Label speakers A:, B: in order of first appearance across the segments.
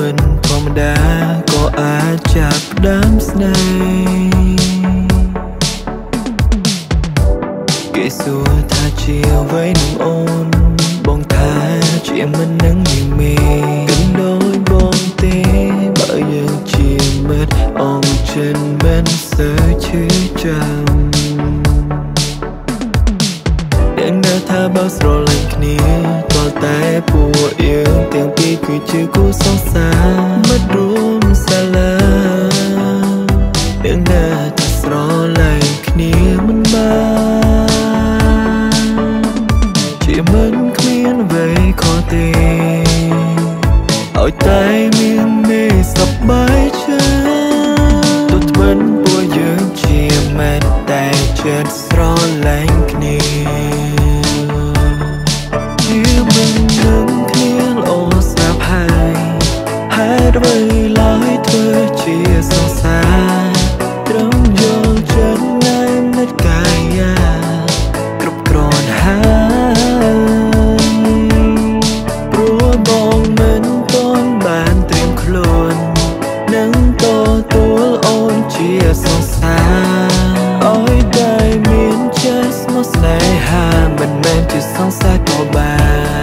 A: មិនធម្មតាក៏អាចចាប់ផ្ដើមស្នេហ៍គេសួរថាជាអ្វីនឹងអូនបងថាជាមិននឹងមានមេគិនដោយបងទេបើយើងជាមិត្តអងចិនមិនសូវឈឺចាំដឹងថាបើស្រឡាញ់គ្នាតើតែពួកយើងទាំងពីរគឺជាគូសង្សារមិត្តរួមសាលាដឹងថាស្រឡាញ់គ្នាមិនបានជាមិនគ្មានអ្វីខុសទេឲ្យតែមានមេសប្បាយចិត្តទុកថ្មិនពួកយើងជាមិត្តតែចិត្តស្រឡាញ់គ្នាជាមិននឹងគ្នាល្អស្រាប់ហើយហេតុអ្វីឡើយធ្វើជាសង្សារត្រឹមយល់ចិត្តនៅមិត្តកាយាគ្រប់គ្រាន់ហើយព្រោះបងមិនទាន់បានត្រៀមខ្លួននឹងទទួលអូនជាសង្សារឲ្យតែមានចិត្តស្មោះស្នេហាមិនមែនជាសង្សារក៏បាន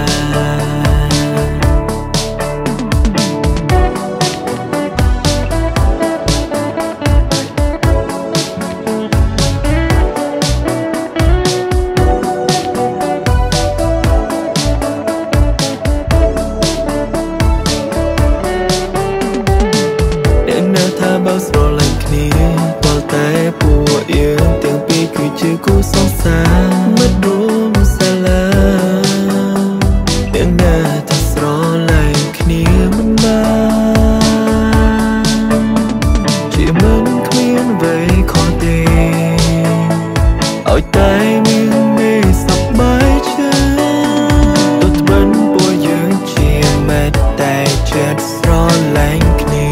A: បើស្រឡាញ់គ្នាតើតែពួកយើងទាំងពីរគឺជាគូសង្សារមិត្តរួមសាលាទាំងណាថាស្រឡាញ់គ្នាមិនបានជាមិនគ្មានអ្វីខុសទេឲ្យតែមានមេសប្បាយចិត្តទុកថ្មិនពួកយើងជាមិត្តតែចិត្តស្រឡាញ់គ្នា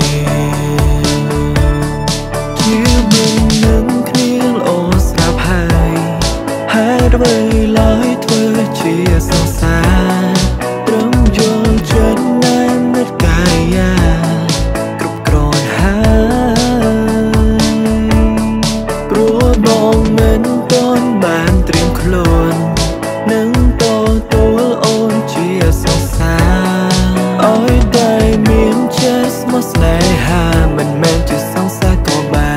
A: អ្វីឡើយធ្វើជាសង្សារត្រឹមយល់ចិត្តនៅមិត្តកាយាគ្រប់គ្រាន់ហើយព្រោះបងមិនទាន់បានត្រៀមខ្លួននឹងទទួលអូនជាសង្សារឲ្យតែមានចិត្តស្មោះស្នេហាមិនមែនជាសង្សារក៏បាន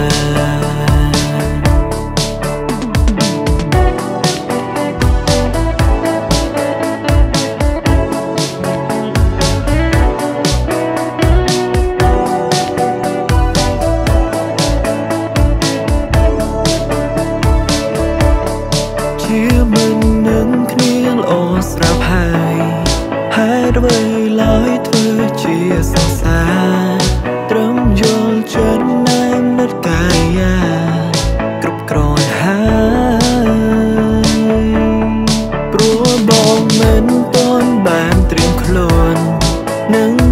A: ជាមិននឹងគ្នាល្អស្រាប់ហើយហេតុអ្វីឡើយធ្វើជាសង្សារត្រឹមយល់ចិត្តនៅមិត្តកាយាគ្រប់គ្រាន់ហើយព្រោះបងមិនទាន់បានត្រៀមខ្លួននឹង